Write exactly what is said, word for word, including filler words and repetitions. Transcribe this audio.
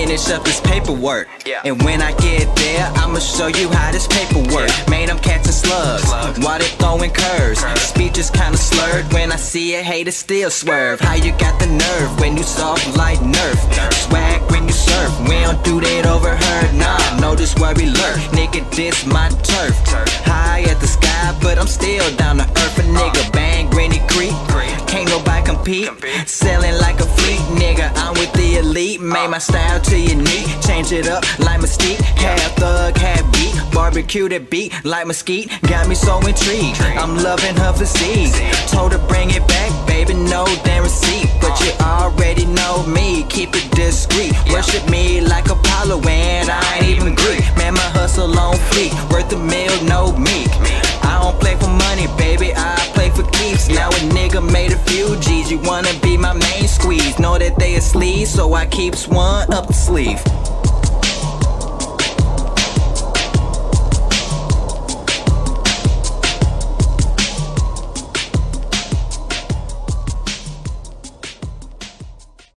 finish up this paperwork. Yeah. And when I get there, I'ma show you how this paper work. Yeah. Man, I'm catching slugs, Slugs. while they throwing curves. Curves. Speech is kinda slurred. When I see a hater still swerve. How you got the nerve when you soft like Nerf? Swag when you surf. We don't do that overheard. Nah, know this where we lurk. Nigga, this my turf. High at the sky, but I'm still down to earth. A nigga bang, Granny Creek. Can't nobody compete. Selling like a fleet, nigga. I'm with the elite. Made my style to your knee. Change it up like Mystique. Half thug, half beat. Barbecue that beat like Mesquite. Got me so intrigued. I'm loving her physique. Told her bring it back, baby. No damn receipt. But you already know me. Keep it discreet. Worship me like Apollo, and I ain't even Greek. Man, my hustle on fleek. Worth a meal, no meek. I don't play for money, baby. I play for keeps. Now a nigga made a few G's. You wanna be my main squeeze? Know that they a sleaze, so I keeps one up the sleeve.